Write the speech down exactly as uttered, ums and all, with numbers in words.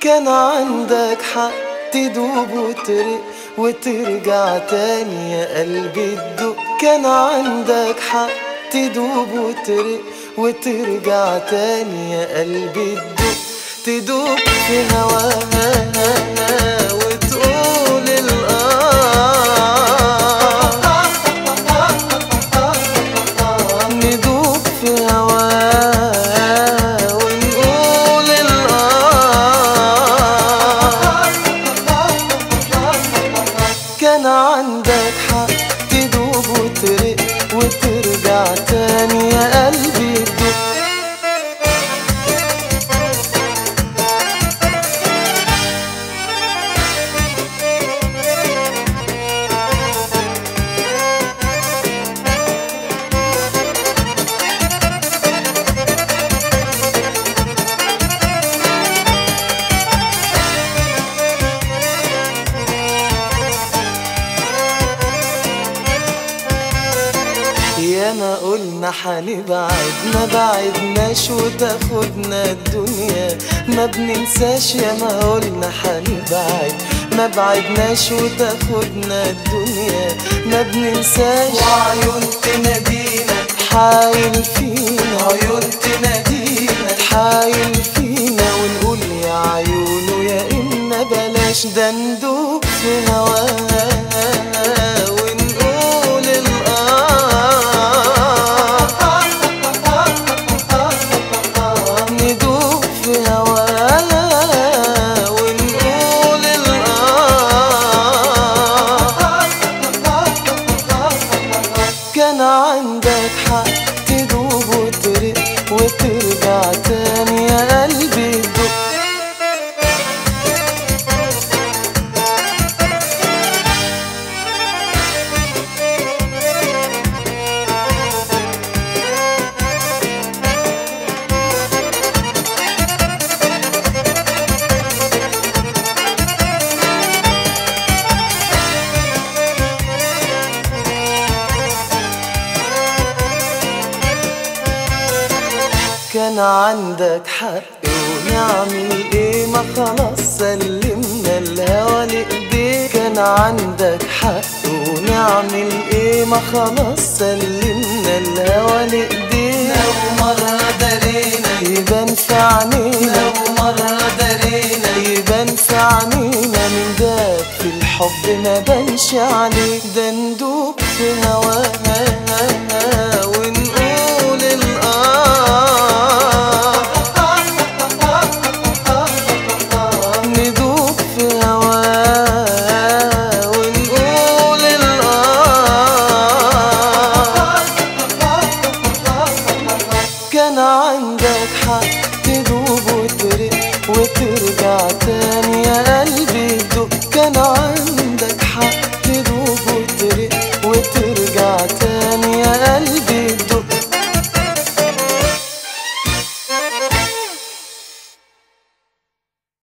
كان عندك حق تدوب وترق وترجع تاني يا قلبي تدق. كان عندك حق تدوب وترق وترجع تاني يا قلبي تدق. تدوب في هواها وتقول الآه، ندوب في هواها ونقول الآه. كان عندك حق تدوب وترق وترجع تاني يا قلبي تدق. ياما قلنا حنبعد ما بعدناش وتاخدنا الدنيا ما بننساش. ياما قلنا حنبعد ما بعدناش وتاخدنا الدنيا ما بننساش. وعيون تنادينا تحايل فينا، عيون تنادينا تحايل فينا ونقول يا عيون ويا إما بلاش. ده ندوب في هواها ونقول الآه، ندوب في هواها ونقول الآه. كان عندك حق تدوب وترق وترجع تاني يا قلبي تدق. كان عندك حق ونعمل ايه ما خلاص سلمنا الهوى لإيديك. كان عندك حق ونعمل ايه ما خلاص سلمنا الهوى لإيديك. لو مرة درينا يبان في عينينا، لو مرة درينا يبان في عينينا من داب في الحب ما بانش عليك. ده ندوب في هواها ونقول الآه، ندوب في هواها ونقول الآه. كان عندك حق تدوب وترق وترجع تاني يا قلبي تدق. كان عندك